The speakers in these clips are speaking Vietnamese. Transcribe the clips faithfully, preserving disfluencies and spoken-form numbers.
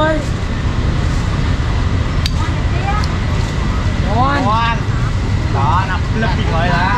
ơi. Ngon. Ngon. Đó, nắp lấp thì gọi là.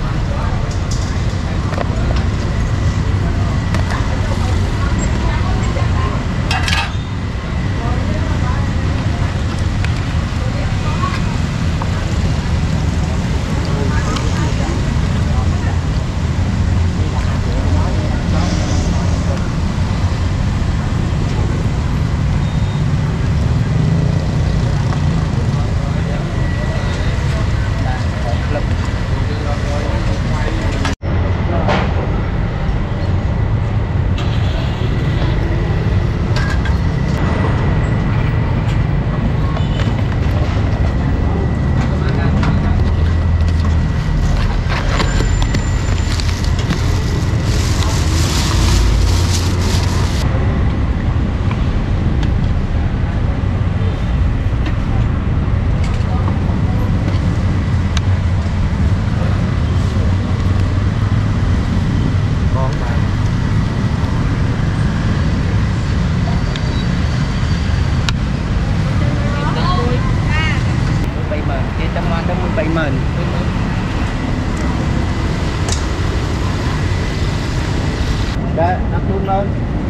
Đây, nắp luôn lên.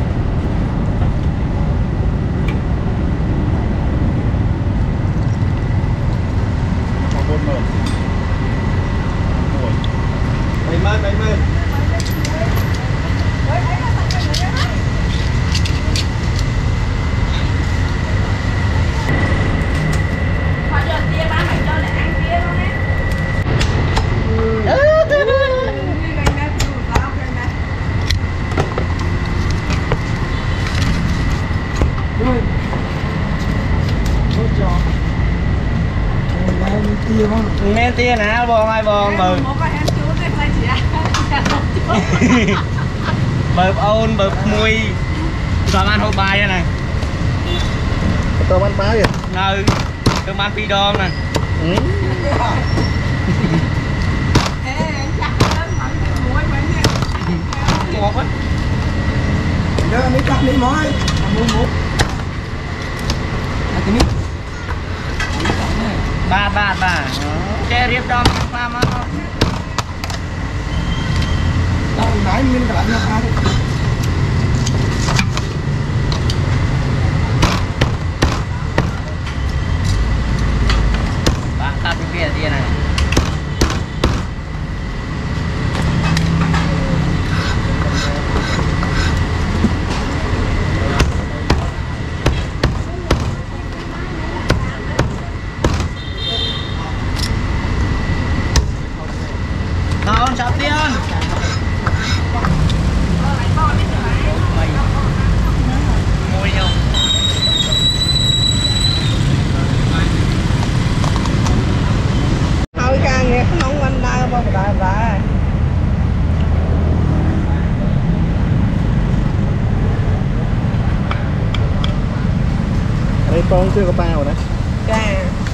Còn bốn mươi. Bảy mươi, bảy mươi. Thôi giờ tia bán mày cho lại ăn kia luôn á. Men tia nè, bòn ai bòn bự. Bự ôn, bự mùi. Rồi ăn hộp bài này. Tôm ăn phá kìa. Ừ, tôm ăn phi đom nè. Ừ. Ngọt quá. Giờ mấy cặp đi mỏi. Mua mua. Ba ba ba. Che riệp đom pha mà. Đâu nãy mình cả lại pha đi. Ba ta đi bia dia này. Không, chào tiên. Mùi nhau. Thôi ca nghe không anh đau bao đại đại. Đây con chưa có bao đấy. Ca.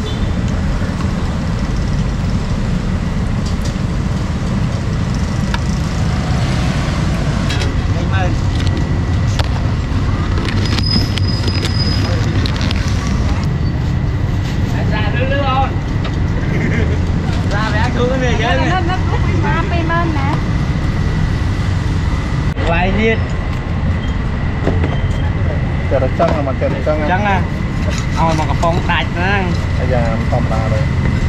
Vài nhiệt. Chờ được chân là mà chờ được chân á. Chân à. Ôi mà cái phong đạch nữa. Bây giờ phòng ta đây.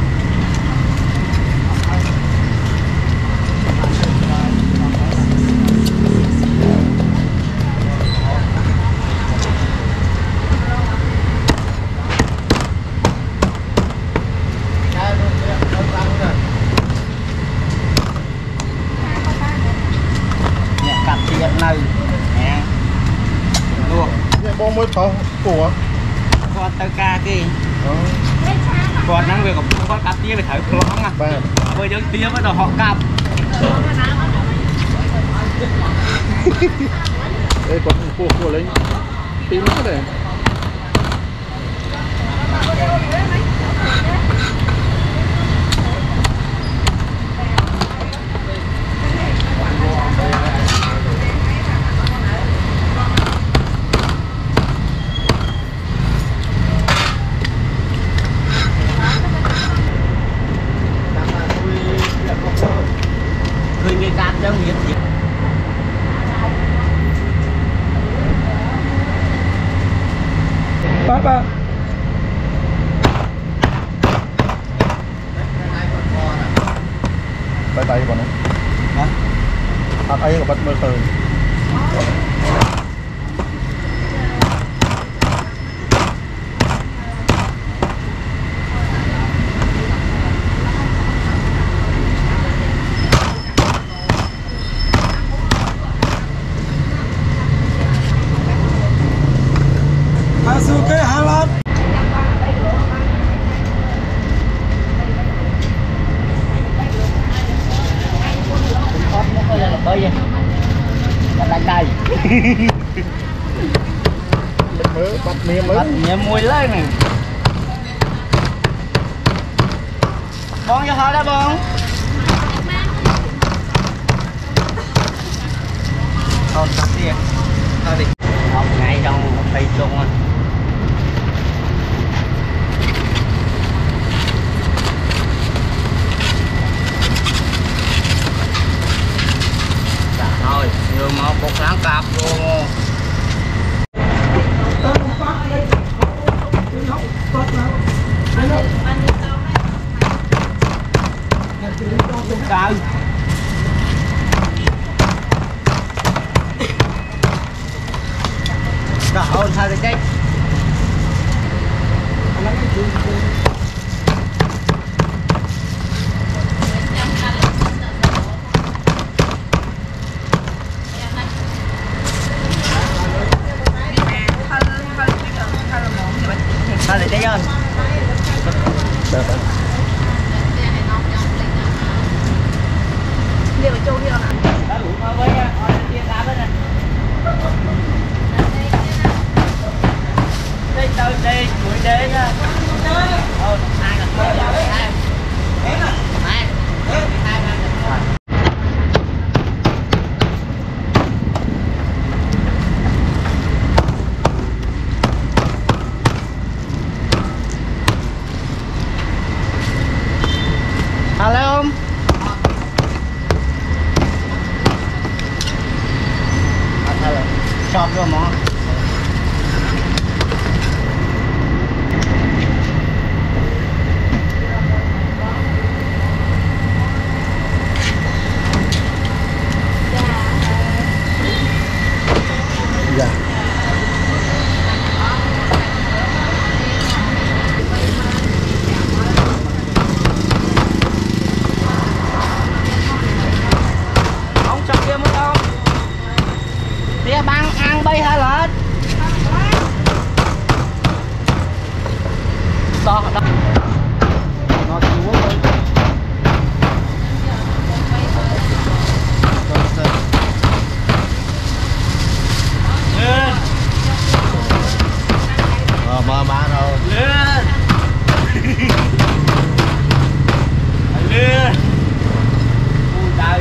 Này nè luộc bông mới phở của con tơ ca kì con năng việc của con cặp tia phải thử lóng à bây giờ tia bắt đầu họ cặp đây còn cua cua lấy tím nữa này bắt mơ khơi Masuke halat. bơi vậy đánh đây mới bắt mía mới bắt mía mùi lên này bón cho thôi đó bón thôi cắt đi thôi đi học ngay trong một cây chung anh thôi vừa mau một tháng cạp luôn trời trời ơi sao vậy chết sao lại cháy ơn Liệu mà trâu đi không ạ? đã đủ thôi với nha, thôi chia ra với nè đây tôi đi, mũi đế nha ờ, hai là thôi, hai hai hai hai alo không? Chọn rồi mà dạ ông chọn kia mới đâu tia băng ăn bay hay lên to đó nó chúa ơi lên ờ mơ má đâu lên lên ui trời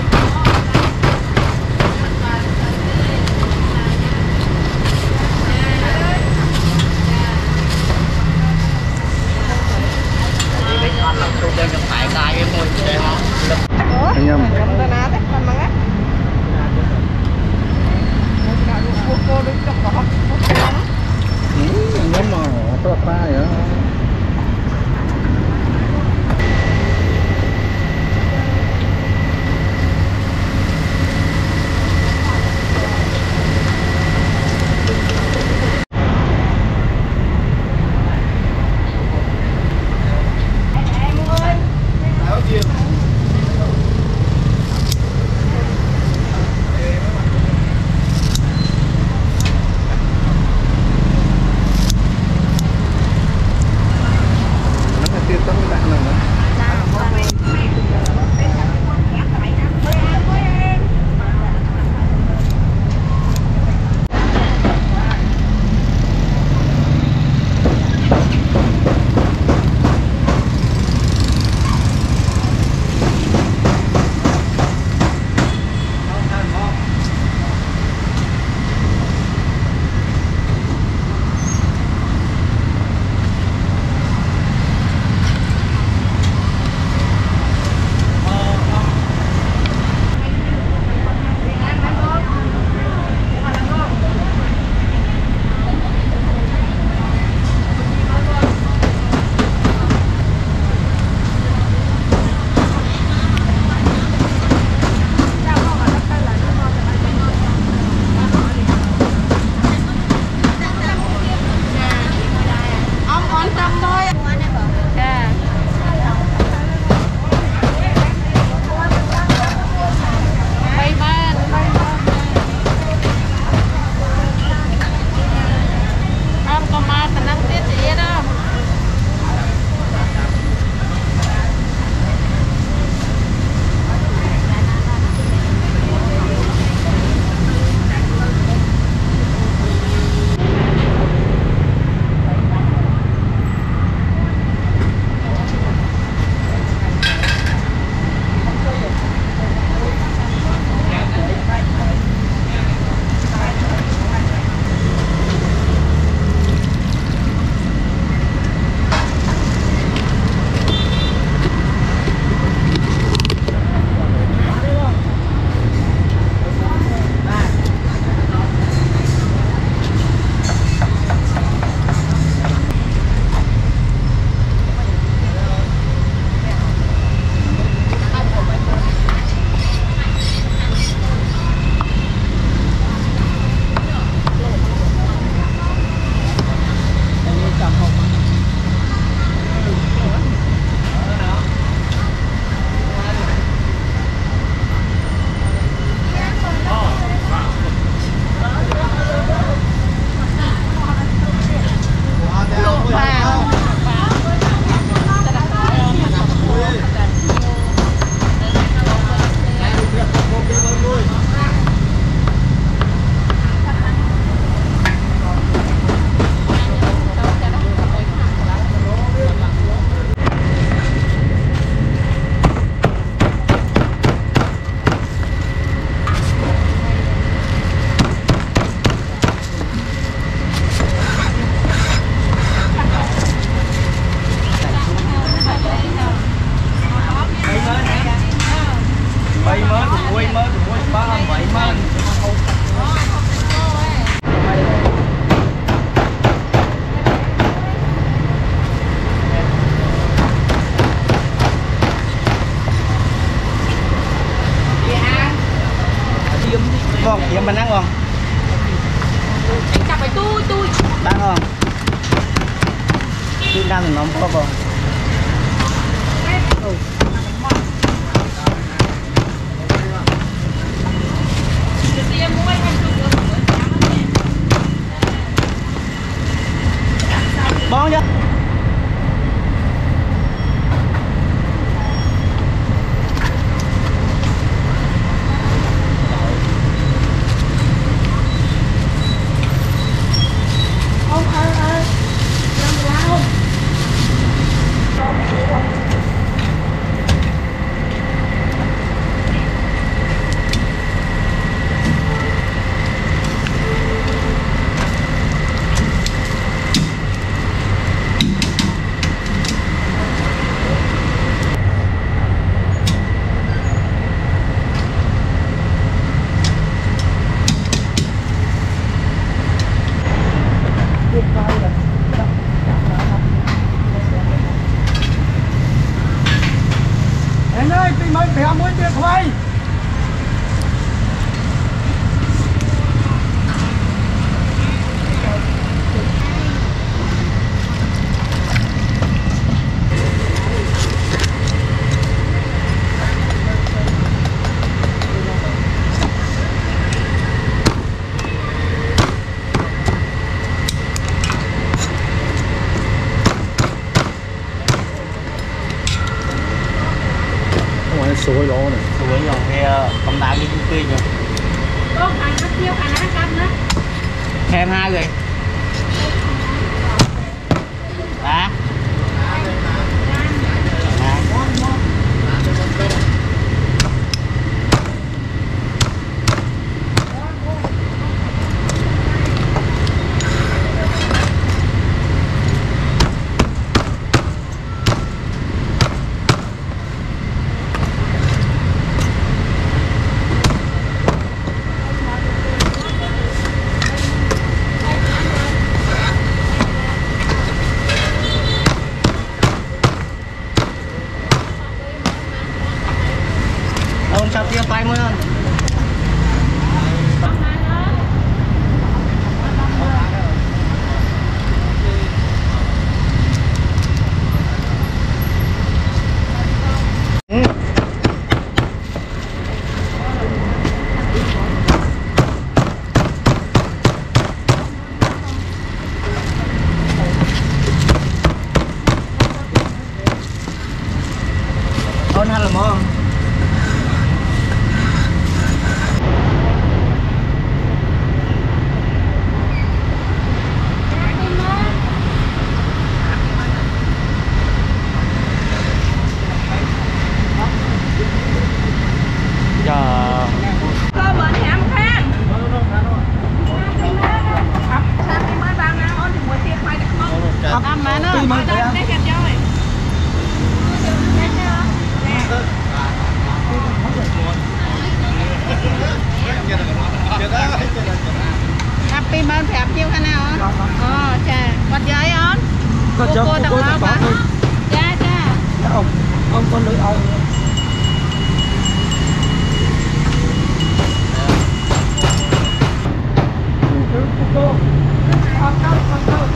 nắng không? Anh chặt phải tôi tôi. Đang không? Tôi đang thì nóng có không? Bón chứ. Anh ơi, tìm mấy bẻ muối tiền thôi. Suối đó này. Suối rồi thì cầm đá đi tươi rồi. Có thằng nó kêu thằng nó canh đó. Thêm hai người. Đó. Ông sao tiêu tay mới không? Ôn hay là mơ? Happy birthday phép nhiêu khả nào á? Ờ, chà, quạt giấy ơn. Cô cô đừng lo quá. Cha cha. Ông, ông con nữ ông. Cô, con con con con.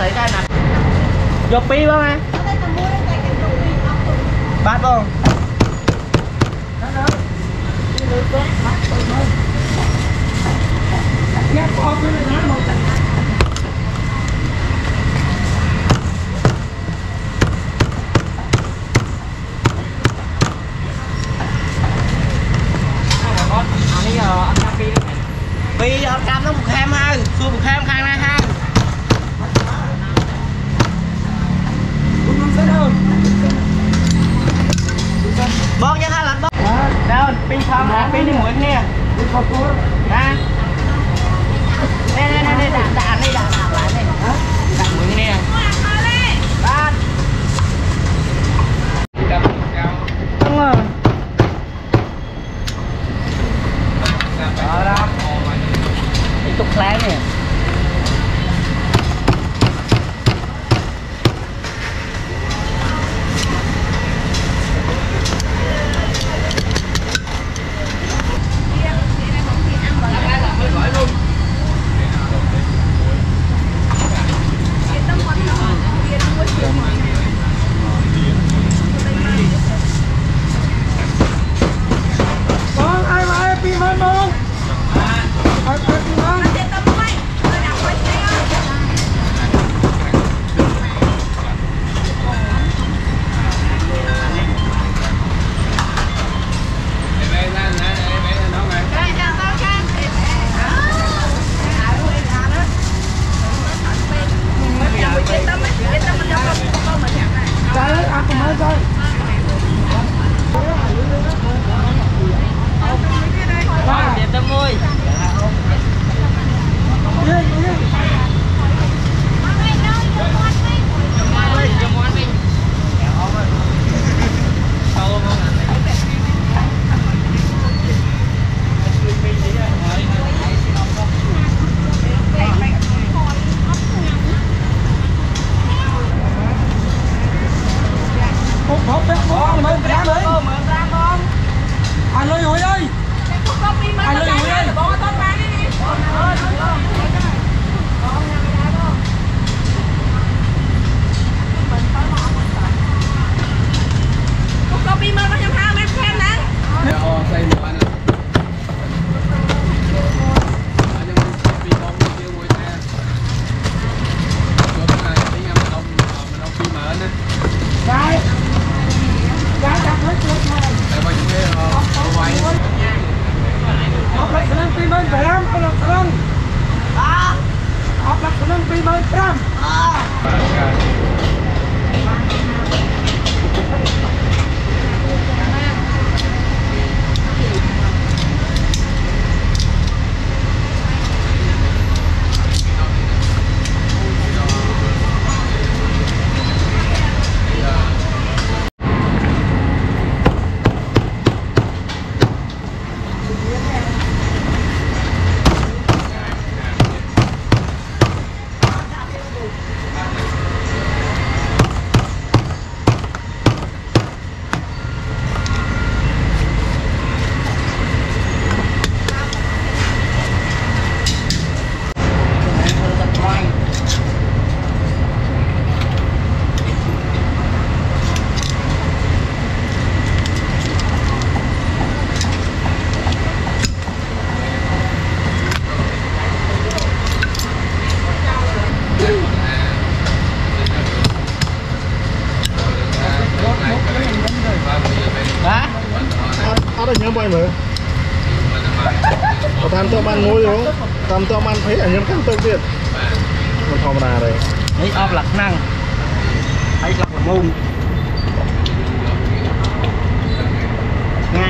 lấy cái này vô pi không á bát không vì ở cam nó một khem hơn, xua một khem khang này ha. Bong cho hai lần bong. Đâu, pin phong hả? Pin đi mũi nè. Nè. Nè nè nè nè đạn đạn đi đạn đạn lại nè. Đạn mũi nè. Ba. Đúng rồi. Đó đó. Cái tục láng nè. Tam cho ban ngôi đúng không? Tam cho ban thấy ở nhân căn tương tiệt. Mình thò vào đây. Đấy ốp lật năng. Thấy lật là môn. Ngay.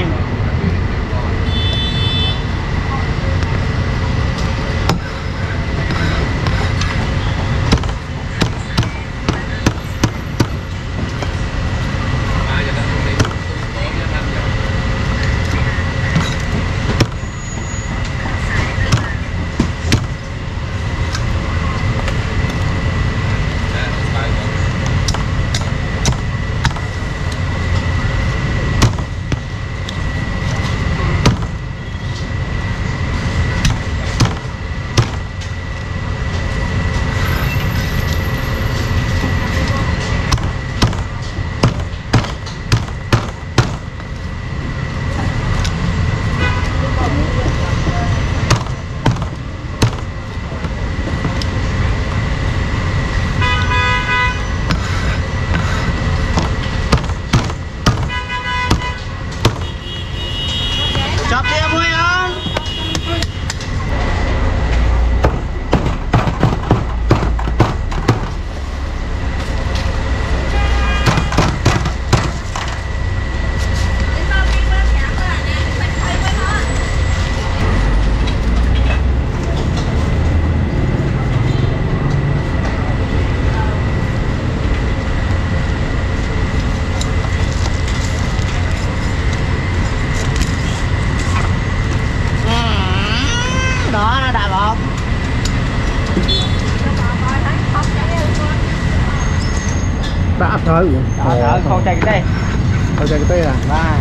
Trời ơi, khâu chạy cái đây. Khâu chạy cái tay à? Và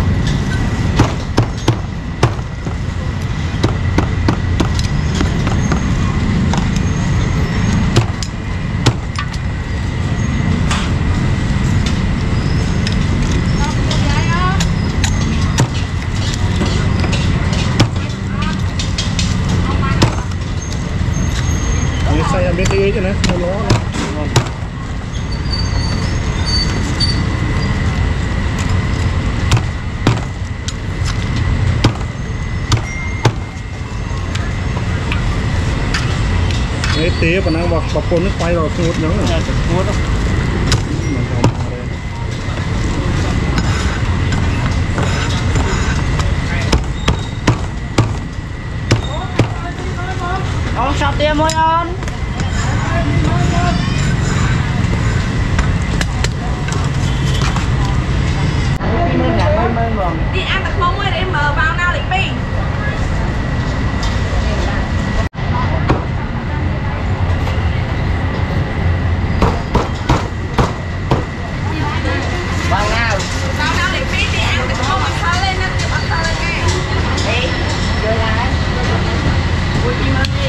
saya ambil dia je lah, mula lah. Cái tía và năng bọc bọc cồn nước quay rồi không hút nhớ rồi. Hút đâu. Ông sắp tiêm thôi ông. Đi ăn thật không ơi để em mở vào nào để pin. Vào nào. Vào nào để pin đi ăn thật không ăn thơ lên nó chịu ăn thơ lên nè. Đi, chơi lại. Vui chim ơn đi.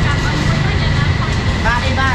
Ba đi ba.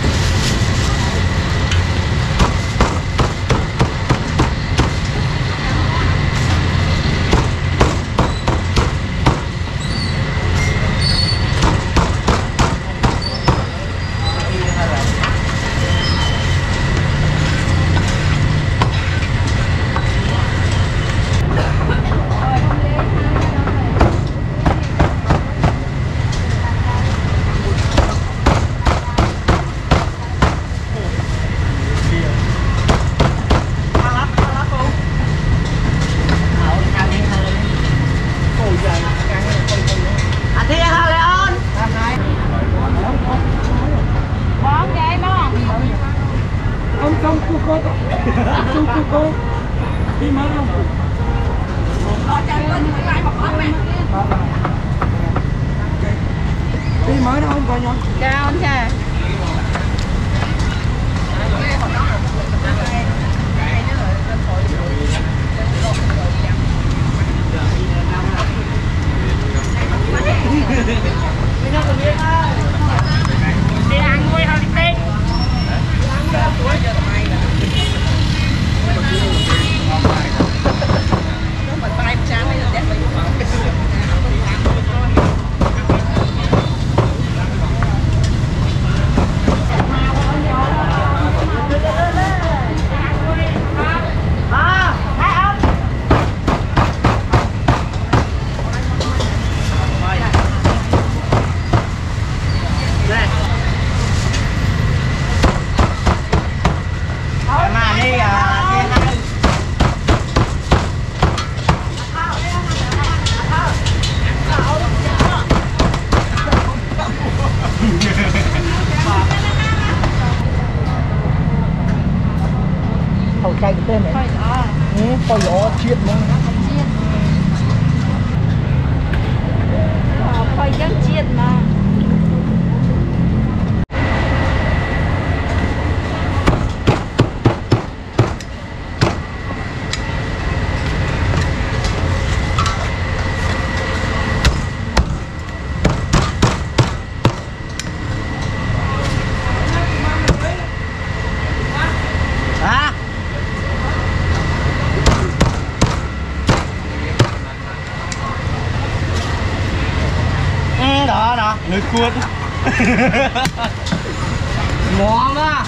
Đi mới không? Lo cho anh Linh mười bảy một con nè. Đi mới đâu không coi nhau. Chào anh cha. Đi ăn vui thôi đi Tết. Chạy cái tên này. Ừ, coi gió chiết nữa. Coi chắc chiết mà. Đó đó, người cuốn. Ngon á.